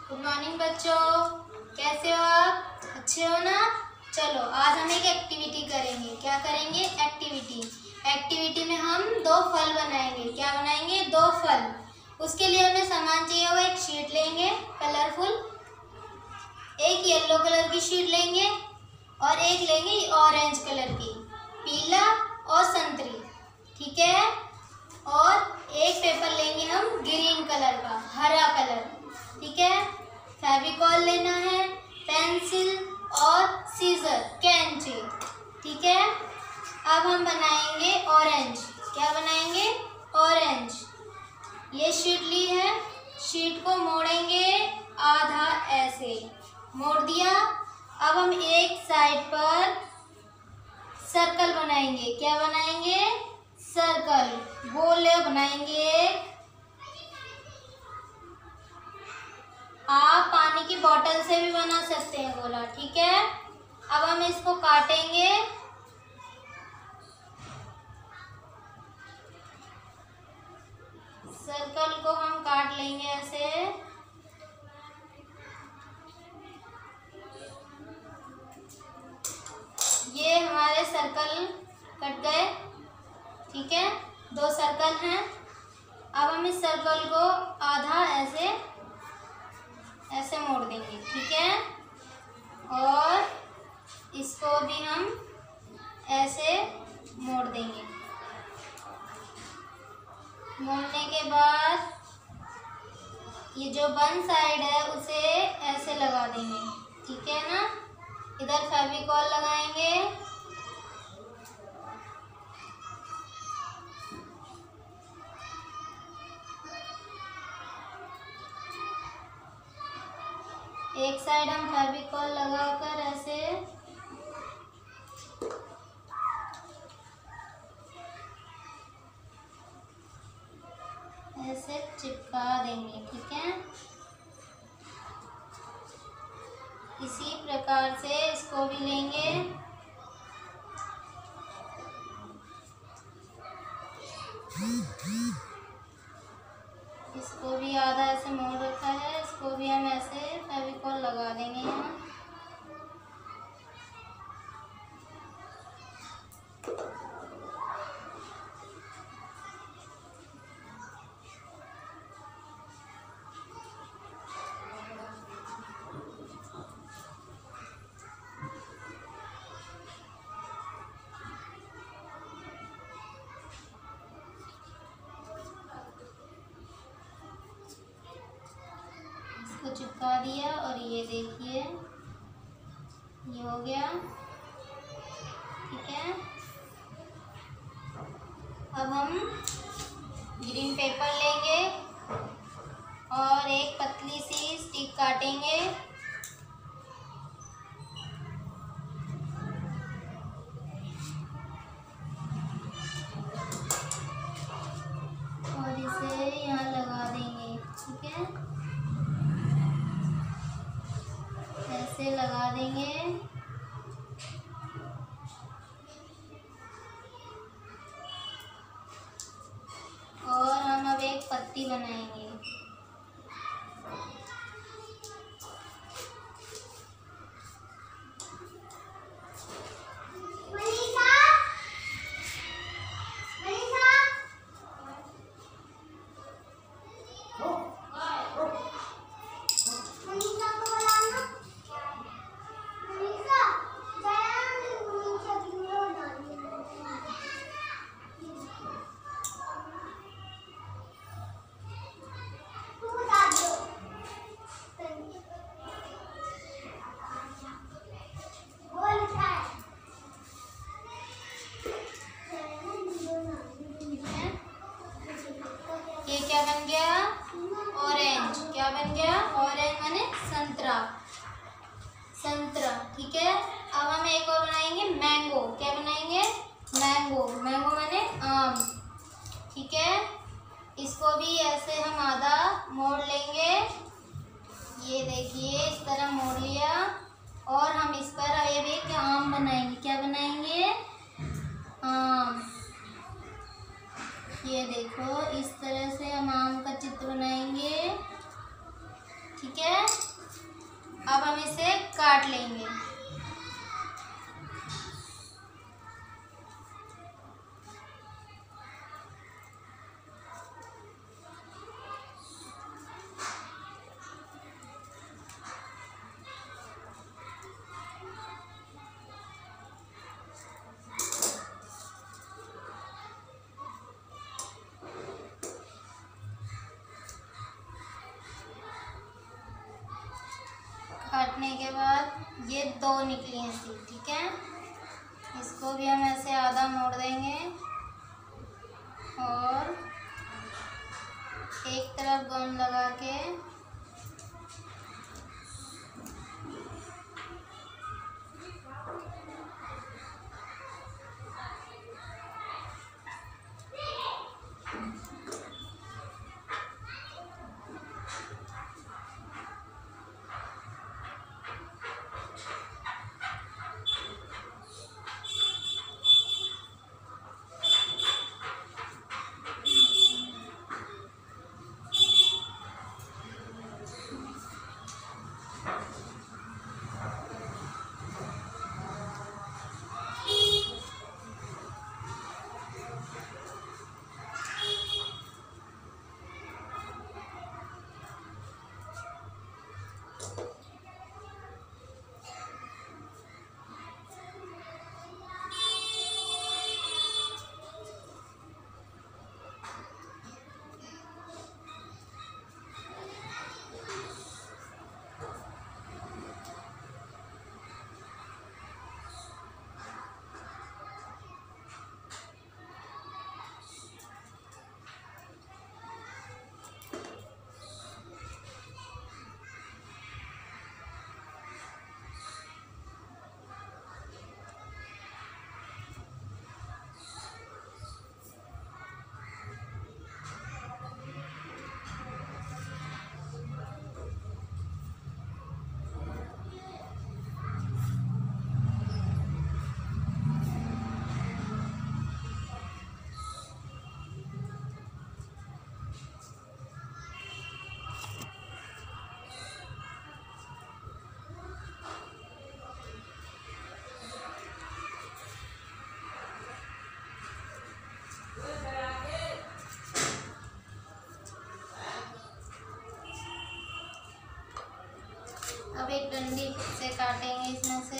Good morning बच्चों, कैसे हो आप? अच्छे हो ना? चलो आज हम एक एक्टिविटी करेंगे। क्या करेंगे? एक्टिविटी में हम दो फल बनाएंगे। क्या बनाएंगे? दो फल। उसके लिए हमें सामान चाहिए होगा। एक शीट लेंगे कलरफुल, एक येलो कलर की शीट लेंगे और एक लेंगे ऑरेंज कलर की, पीला और संतरी। ठीक है। और एक पेपर लेंगे हम ग्रीन कलर का, हरा कलर। ठीक है। फेविकॉल लेना है, पेंसिल और सीजर, कैंची। ठीक है। अब हम बनाएंगे ऑरेंज। क्या बनाएंगे? ऑरेंज। ये शीट ली है, शीट को मोड़ेंगे आधा, ऐसे मोड़ दिया। अब हम एक साइड पर सर्कल बनाएंगे। क्या बनाएंगे? सर्कल, गोले बनाएंगे। आप पानी की बोतल से भी बना सकते हैं गोला। ठीक है। अब हम इसको काटेंगे। सर्कल को हम काट लेंगे ऐसे। ये हमारे सर्कल कट गए। ठीक है। दो सर्कल हैं। अब हम इस सर्कल को आधा ऐसे मोड़ देंगे। ठीक है। और इसको भी हम ऐसे मोड़ देंगे। मोड़ने के बाद ये जो वन साइड है उसे ऐसे लगा देंगे। ठीक है ना। इधर फेविकॉल लगाएंगे। एक साइड हम फेविकॉल लगाकर ऐसे चिपका देंगे। ठीक है। इसी प्रकार से इसको भी लेंगे। इसको भी आधा ऐसे मोड़ रखा है, इसको भी हम ऐसे फेविकॉल लगा देंगे यहाँ। चिपका दिया और ये देखिए ये हो गया। ठीक है। अब हम ग्रीन पेपर लेंगे और एक पतली सी स्टिक काटेंगे। और इसे यहाँ लगा देंगे। ठीक है। ऐसे लगा देंगे। और हम अब एक पत्ती बनाएंगे। ये क्या बन गया? ऑरेंज। क्या बन गया? ऑरेंज माने संतरा, संतरा। ठीक है। अब हम एक और बनाएंगे, मैंगो। क्या बनाएंगे? मैंगो। मैंगो माने आम। ठीक है। इसको भी ऐसे हम आधा मोड़ लेंगे। ये देखिए इस तरह मोड़ लिया। और हम इस पर अब एक आम बनाएंगे। क्या बनाएंगे? आम। ये देखो इस तरह से हम आम का चित्र बनाएंगे। ठीक है, अब हम इसे काट लेंगे। काटने के बाद ये 2 निकली हैं सीध, ठीक है। इसको भी हम ऐसे आधा मोड़ देंगे और एक तरफ गोंद लगा के अब एक डंडी से काटेंगे इसमें से।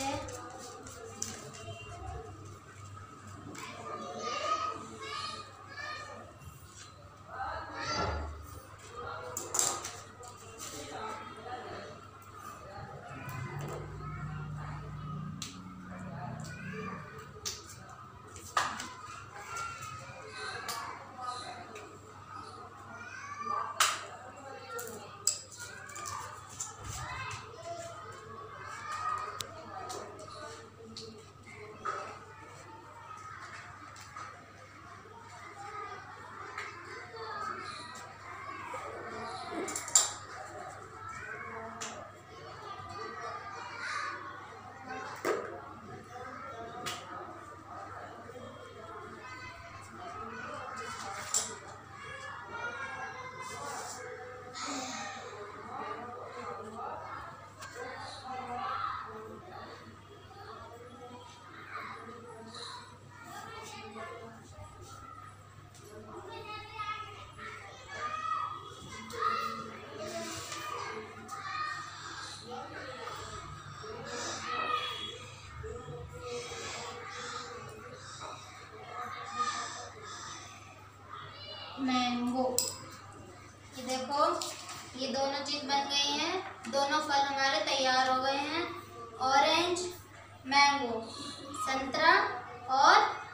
मैंगो, ये देखो ये दोनों चीज़ बन गई हैं, दोनों फल हमारे तैयार हो गए हैं। ऑरेंज, मैंगो, संतरा और